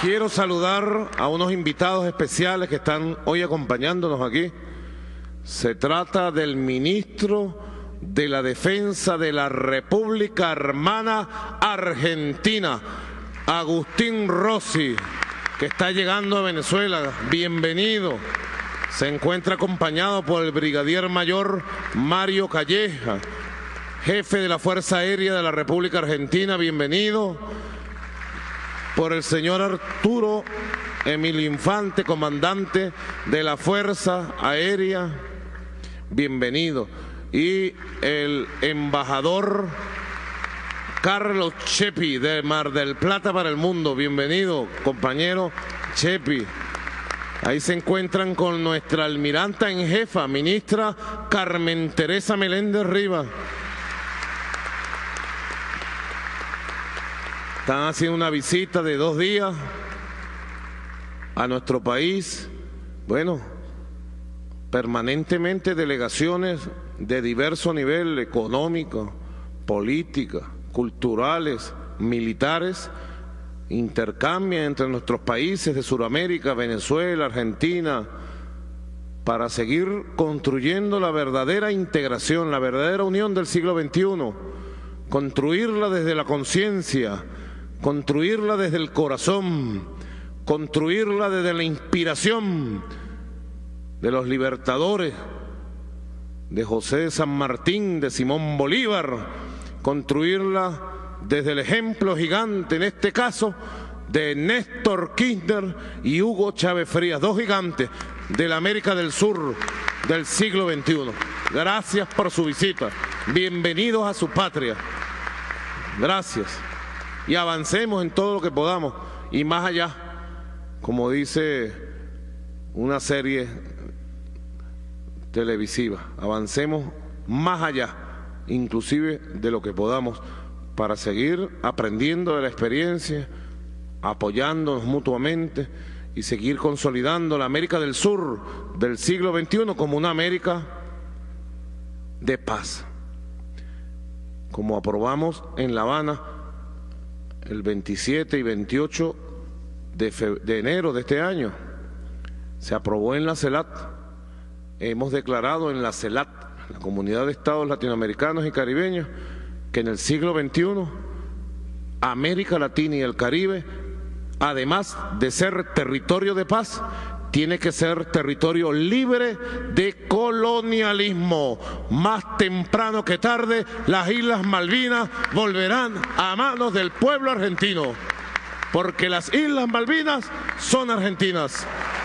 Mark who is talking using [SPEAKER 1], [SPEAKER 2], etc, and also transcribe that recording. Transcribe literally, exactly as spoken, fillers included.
[SPEAKER 1] Quiero saludar a unos invitados especiales que están hoy acompañándonos aquí. Se trata del ministro de la Defensa de la República Hermana Argentina, Agustín Rossi, que está llegando a Venezuela. Bienvenido. Se encuentra acompañado por el brigadier mayor Mario Calleja, jefe de la Fuerza Aérea de la República Argentina. Bienvenido. Por el señor Arturo Emilio Infante, comandante de la Fuerza Aérea. Bienvenido. Y el embajador Carlos Chepi, de Mar del Plata para el mundo. Bienvenido, compañero Chepi. Ahí se encuentran con nuestra almiranta en jefa, ministra Carmen Teresa Meléndez Rivas. Están haciendo una visita de dos días a nuestro país. Bueno, permanentemente delegaciones de diverso nivel, económico, política, culturales, militares, intercambian entre nuestros países de Sudamérica, Venezuela, Argentina, para seguir construyendo la verdadera integración, la verdadera unión del siglo veintiuno, construirla desde la conciencia, construirla desde el corazón, construirla desde la inspiración de los libertadores, de José de San Martín, de Simón Bolívar, construirla desde el ejemplo gigante, en este caso, de Néstor Kirchner y Hugo Chávez Frías, dos gigantes de la América del Sur del siglo veintiuno. Gracias por su visita. Bienvenidos a su patria. Gracias. Y avancemos en todo lo que podamos y más allá, como dice una serie televisiva, avancemos más allá, inclusive de lo que podamos, para seguir aprendiendo de la experiencia, apoyándonos mutuamente y seguir consolidando la América del Sur del siglo veintiuno como una América de paz, como aprobamos en La Habana el veintisiete y veintiocho de, de enero de este año. Se aprobó en la CELAC. Hemos declarado en la CELAC, la Comunidad de Estados Latinoamericanos y Caribeños, que en el siglo veintiuno América Latina y el Caribe, además de ser territorio de paz, tiene que ser territorio libre de colonialismo. Más temprano que tarde, las Islas Malvinas volverán a manos del pueblo argentino, porque las Islas Malvinas son argentinas.